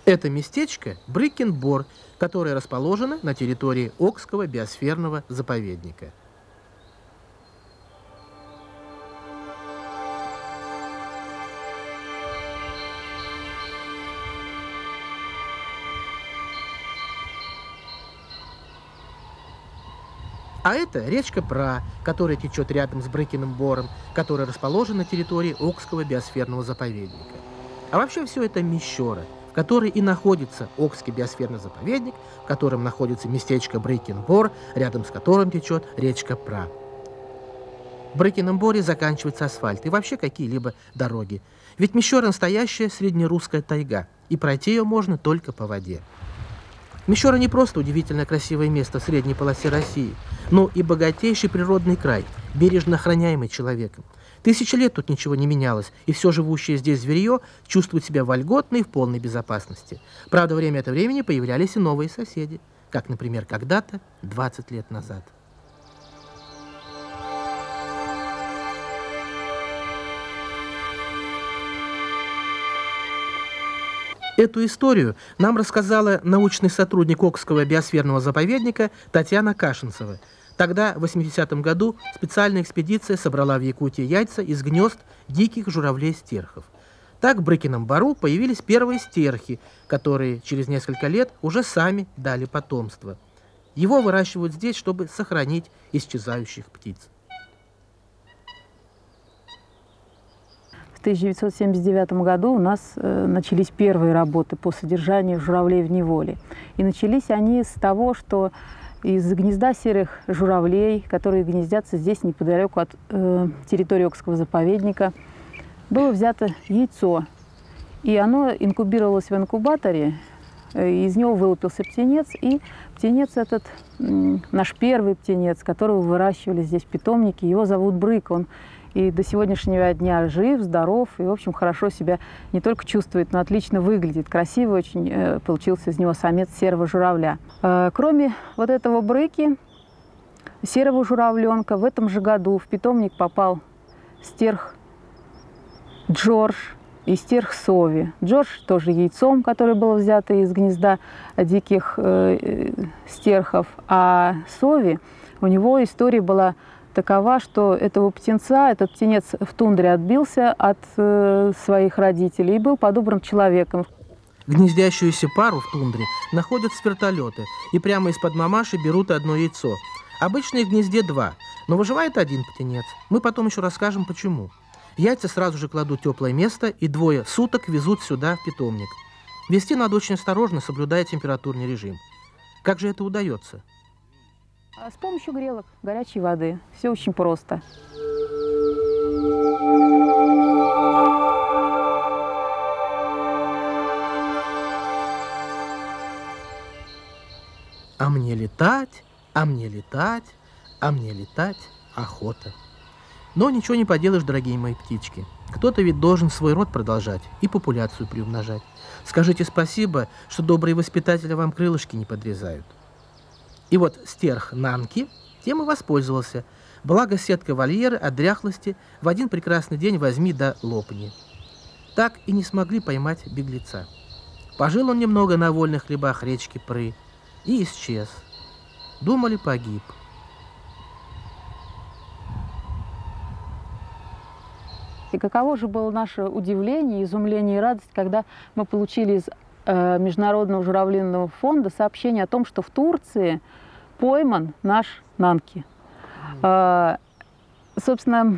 Это местечко Брыккен-Бор, которое расположено на территории Окского биосферного заповедника. А это речка Пра, которая течет рядом с Брыкиным-Бором, который расположен на территории Окского биосферного заповедника. А вообще все это Мещера, в которой и находится Окский биосферный заповедник, в котором находится местечко Брыкин-Бор, рядом с которым течет речка Пра. В Брыкином-Боре заканчивается асфальт и вообще какие-либо дороги. Ведь Мещера настоящая среднерусская тайга, и пройти ее можно только по воде. Мещера не просто удивительно красивое место в средней полосе России, но и богатейший природный край, бережно охраняемый человеком. Тысячи лет тут ничего не менялось, и все живущее здесь зверье чувствует себя вольготно и в полной безопасности. Правда, время от времени появлялись и новые соседи, как, например, когда-то 20 лет назад. Эту историю нам рассказала научный сотрудник Окского биосферного заповедника Татьяна Кашинцева. Тогда, в 80-м году, специальная экспедиция собрала в Якутии яйца из гнезд диких журавлей-стерхов. Так в Брыкином Бору появились первые стерхи, которые через несколько лет уже сами дали потомство. Его выращивают здесь, чтобы сохранить исчезающих птиц. В 1979 году у нас начались первые работы по содержанию журавлей в неволе. И начались они с того, что из гнезда серых журавлей, которые гнездятся здесь неподалеку от территории Окского заповедника, было взято яйцо. И оно инкубировалось в инкубаторе, из него вылупился птенец. И птенец этот, наш первый птенец, которого выращивали здесь в питомнике, его зовут Брык. Он и до сегодняшнего дня жив, здоров и, в общем, хорошо себя не только чувствует, но отлично выглядит. Красивый очень получился из него самец серого журавля. Кроме вот этого Брыки, серого журавленка, в этом же году в питомник попал стерх Джордж и стерх Сови. Джордж тоже яйцом, которое было взято из гнезда диких стерхов, а Сови, у него история была такова, что этого птенца, этот птенец в тундре отбился от своих родителей и был подобран человеком. Гнездящуюся пару в тундре находят с вертолета и прямо из-под мамаши берут одно яйцо. Обычно их в гнезде два, но выживает один птенец. Мы потом еще расскажем, почему. Яйца сразу же кладут в теплое место и 2 суток везут сюда, в питомник. Вести надо очень осторожно, соблюдая температурный режим. Как же это удается? С помощью грелок, горячей воды. Все очень просто. А мне летать, а мне летать, а мне летать охота. Но ничего не поделаешь, дорогие мои птички. Кто-то ведь должен свой род продолжать и популяцию приумножать. Скажите спасибо, что добрые воспитатели вам крылышки не подрезают. И вот стерх Нанки тем и воспользовался. Благо сетка вольера от дряхлости в один прекрасный день возьми да лопни. Так и не смогли поймать беглеца. Пожил он немного на вольных хлебах речки Пры и исчез. Думали, погиб. И каково же было наше удивление, изумление и радость, когда мы получили из Международного журавлиного фонда сообщение о том, что в Турции пойман наш Нанки. Собственно,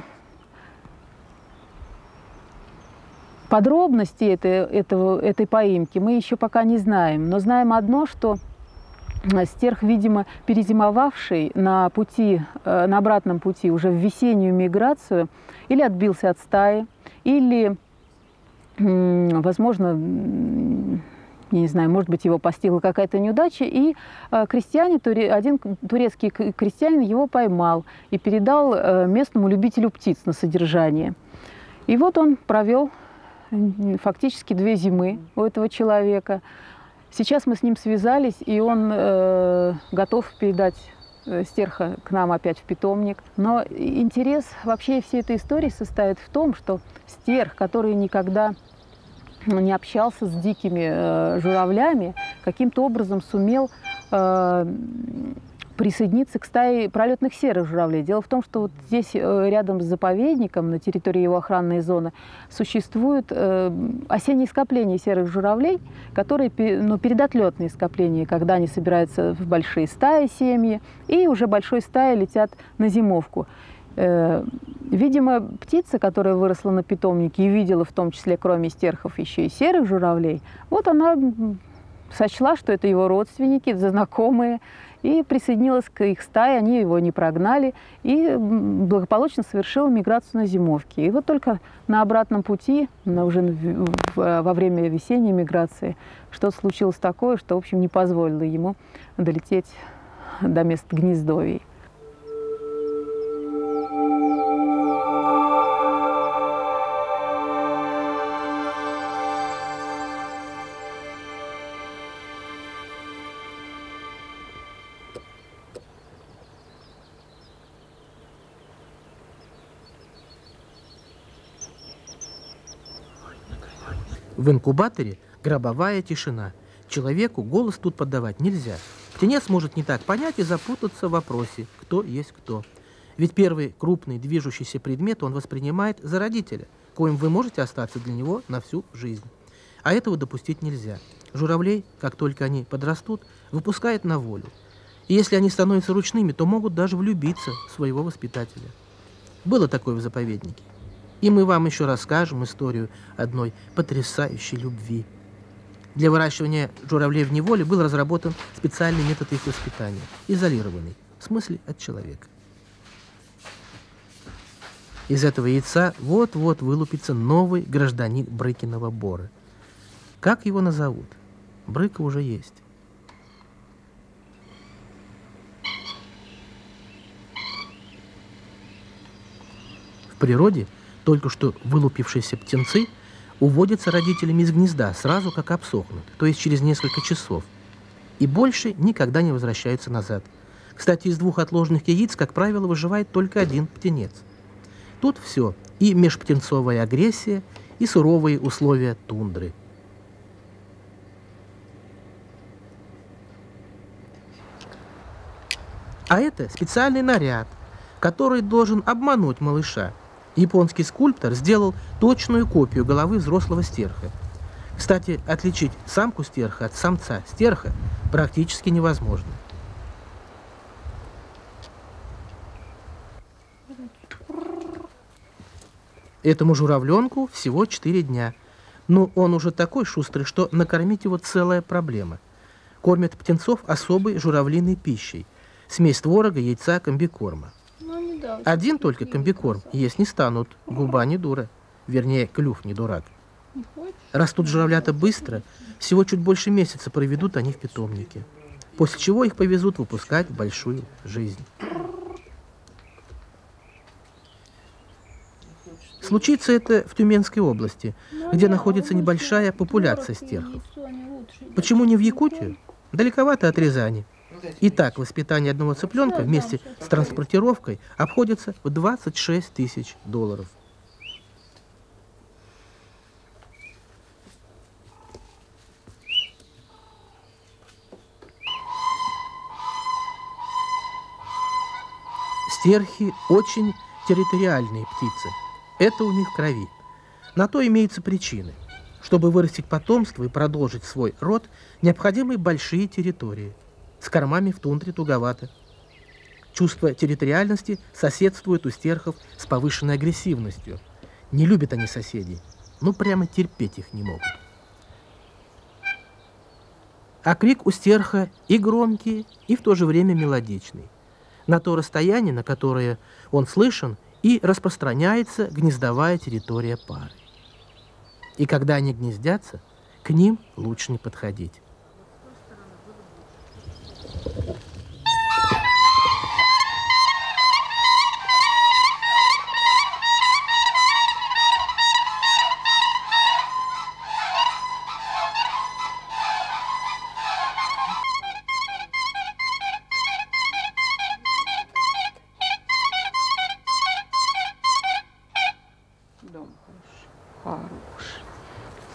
подробностей этой поимки мы еще пока не знаем, но знаем одно, что стерх, видимо, перезимовавший на обратном пути уже в весеннюю миграцию, или отбился от стаи, или, возможно, я не знаю, может быть, его постигла какая-то неудача, и один турецкий крестьянин его поймал и передал местному любителю птиц на содержание. И вот он провел фактически 2 зимы у этого человека. Сейчас мы с ним связались, и он готов передать стерха к нам опять в питомник. Но интерес вообще всей этой истории состоит в том, что стерх, который никогда не общался с дикими журавлями, каким-то образом сумел присоединиться к стае пролетных серых журавлей. Дело в том, что вот здесь рядом с заповедником, на территории его охранной зоны, существуют осенние скопления серых журавлей, которые, передотлетные скопления, когда они собираются в большие стаи, семьи, и уже большой стаей летят на зимовку. Видимо, птица, которая выросла на питомнике и видела в том числе, кроме стерхов, еще и серых журавлей, вот она сочла, что это его родственники, знакомые, и присоединилась к их стае, они его не прогнали, и благополучно совершила миграцию на зимовке. И вот только на обратном пути, уже во время весенней миграции, что-то случилось такое, что, в общем, не позволило ему долететь до места гнездовий. В инкубаторе гробовая тишина. Человеку голос тут подавать нельзя. Птенец может не так понять и запутаться в вопросе, кто есть кто. Ведь первый крупный движущийся предмет он воспринимает за родителя, коим вы можете остаться для него на всю жизнь. А этого допустить нельзя. Журавлей, как только они подрастут, выпускают на волю. И если они становятся ручными, то могут даже влюбиться в своего воспитателя. Было такое в заповеднике. И мы вам еще расскажем историю одной потрясающей любви. Для выращивания журавлей в неволе был разработан специальный метод их воспитания, изолированный, в смысле от человека. Из этого яйца вот-вот вылупится новый гражданин Брыкиного Бора. Как его назовут? Брыка уже есть. В природе только что вылупившиеся птенцы уводятся родителями из гнезда сразу, как обсохнут, то есть через несколько часов, и больше никогда не возвращаются назад. Кстати, из двух отложенных яиц, как правило, выживает только один птенец. Тут все, и межптенцовая агрессия, и суровые условия тундры. А это специальный наряд, который должен обмануть малыша. Японский скульптор сделал точную копию головы взрослого стерха. Кстати, отличить самку стерха от самца стерха практически невозможно. Этому журавленку всего 4 дня. Но он уже такой шустрый, что накормить его целая проблема. Кормят птенцов особой журавлиной пищей. Смесь творога, яйца, комбикорма. Один только комбикорм есть не станут, губа не дура, вернее, клюв не дурак. Растут журавлята быстро, всего чуть больше месяца проведут они в питомнике, после чего их повезут выпускать в большую жизнь. Случится это в Тюменской области, где находится небольшая популяция стерхов. Почему не в Якутию? Далековато от Рязани. Итак, воспитание одного цыпленка вместе с транспортировкой обходится в $26 тысяч. Стерхи очень территориальные птицы. Это у них в крови. На то имеются причины. Чтобы вырастить потомство и продолжить свой род, необходимы большие территории. С кормами в тундре туговато. Чувство территориальности соседствует у стерхов с повышенной агрессивностью. Не любят они соседей, ну прямо терпеть их не могут. А крик у стерха и громкий, и в то же время мелодичный. На то расстояние, на которое он слышен, и распространяется гнездовая территория пары. И когда они гнездятся, к ним лучше не подходить.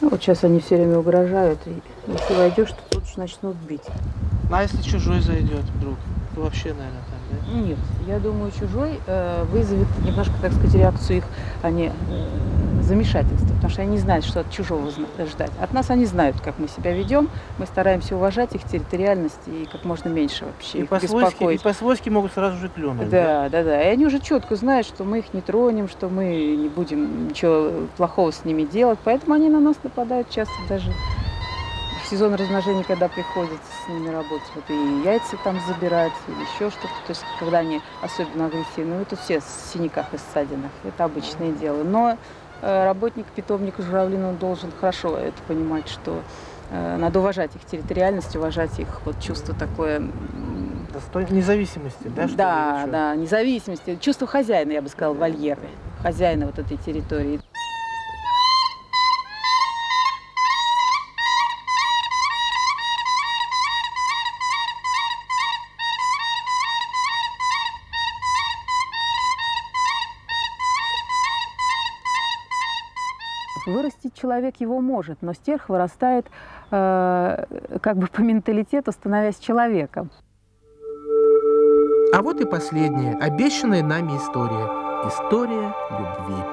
Ну, вот сейчас они все время угрожают, и если войдешь, то тут же начнут бить. А если чужой зайдет вдруг? То вообще, наверное, так, да? Нет, я думаю, чужой вызовет немножко, так сказать, реакцию их, замешательство, потому что они не знают, что от чужого ждать. От нас они знают, как мы себя ведем, мы стараемся уважать их территориальность и как можно меньше вообще их беспокоить. И по-свойски могут сразу же клюнуть. Да. И они уже четко знают, что мы их не тронем, что мы не будем ничего плохого с ними делать, поэтому они на нас нападают часто даже в сезон размножения, когда приходится с ними работать, вот и яйца там забирать, или еще что-то. То есть, когда они особенно агрессивны, это все в синяках и ссадинах, это обычное дело. Но работник питомника журавлин, он должен хорошо это понимать, что надо уважать их территориальность, уважать их вот чувство такое... Независимости, да? Да, независимости. Чувство хозяина, я бы сказала, вольера, хозяина вот этой территории. Вырастить человек его может, но стерх вырастает как бы по менталитету, становясь человеком. А вот и последняя, обещанная нами история. История любви.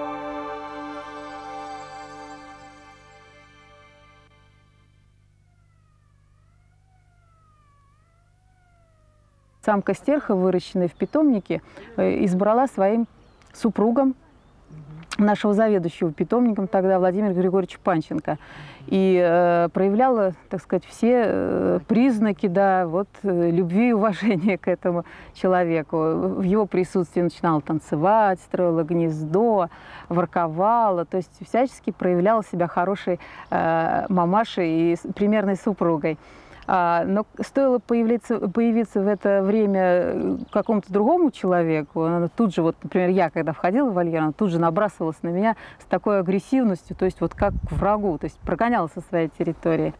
Самка стерха, выращенная в питомнике, избрала своим супругом нашего заведующего питомником тогда Владимира Григорьевича Панченко. И проявляла, так сказать, все признаки, да, вот, любви и уважения к этому человеку. В его присутствии начинала танцевать, строила гнездо, ворковала, то есть всячески проявляла себя хорошей мамашей и примерной супругой. Но стоило появиться в это время какому-то другому человеку, она тут же, вот, например, я, когда входила в вольер, она тут же набрасывалась на меня с такой агрессивностью, то есть вот как к врагу, то есть прогоняла со своей территории.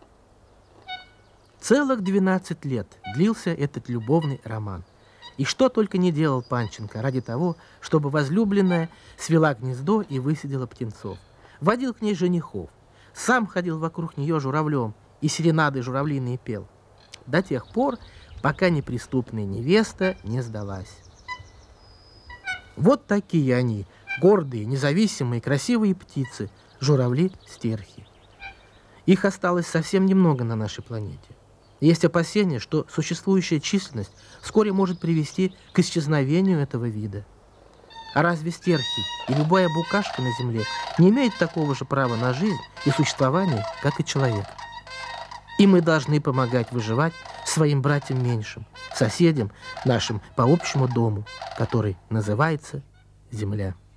Целых 12 лет длился этот любовный роман. И что только не делал Панченко ради того, чтобы возлюбленная свела гнездо и высидела птенцов. Водил к ней женихов, сам ходил вокруг нее журавлем, и серенады журавлиные пел, до тех пор, пока неприступная невеста не сдалась. Вот такие они, гордые, независимые, красивые птицы, журавли-стерхи. Их осталось совсем немного на нашей планете. Есть опасения, что существующая численность вскоре может привести к исчезновению этого вида. А разве стерхи и любая букашка на земле не имеют такого же права на жизнь и существование, как и человек? И мы должны помогать выживать своим братьям меньшим, соседям нашим по общему дому, который называется Земля.